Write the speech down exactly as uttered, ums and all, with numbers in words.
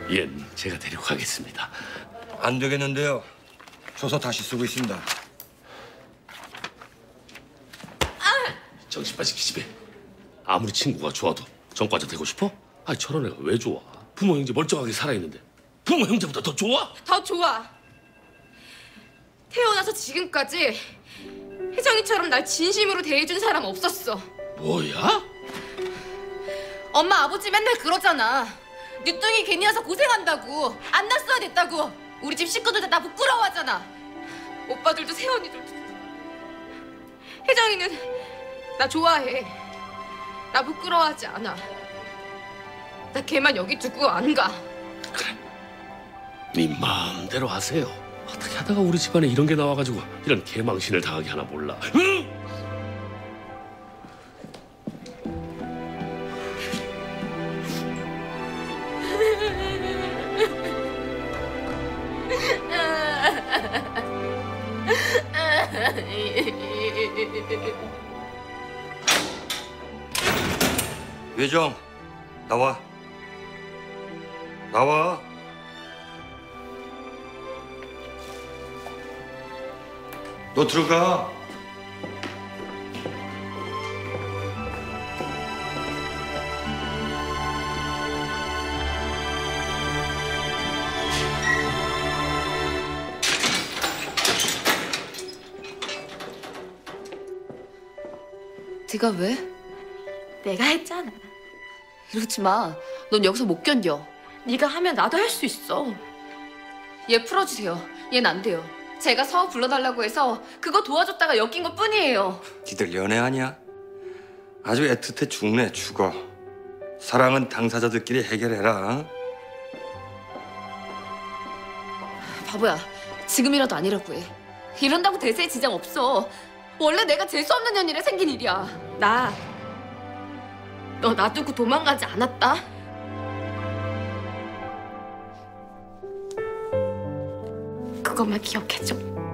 얜 제가 데리고 가겠습니다. 안 되겠는데요. 줘서 다시 쓰고 있습니다. 정신 빠진 기집애. 아무리 친구가 좋아도 전과자 되고 싶어? 아니 저런 애가 왜 좋아? 부모 형제 멀쩡하게 살아있는데 부모 형제보다 더 좋아? 더 좋아. 태어나서 지금까지 혜정이처럼 날 진심으로 대해준 사람 없었어. 뭐야? 엄마 아버지 맨날 그러잖아. 늦둥이 괜히 와서 고생한다고. 안 낳았어야 됐다고. 우리 집 식구들 다 부끄러워하잖아. 오빠들도 세연이들도. 혜정이는 나 좋아해. 나 부끄러워하지 않아. 나 걔만 여기 두고 안 가. 그래. 네 마음대로 하세요. 어떻게 하다가 우리 집안에 이런 게 나와가지고 이런 개망신을 당하게 하나 몰라. 응? 외정, 나와. 나와. 너 들어가. 네가 왜? 내가 했잖아. 이러지 마. 넌 여기서 못 견뎌. 네가 하면 나도 할 수 있어. 얘 풀어주세요. 얘는 안 돼요. 제가 서우 불러달라고 해서 그거 도와줬다가 엮인 것 뿐이에요. 니들 연애하냐? 아주 애틋해 죽네 죽어. 사랑은 당사자들끼리 해결해라. 바보야. 지금이라도 아니라고 해. 이런다고 대세에 지장 없어. 원래 내가 재수 없는 년이라 생긴 일이야. 나, 너 놔두고 도망가지 않았다? 그것만 기억해줘.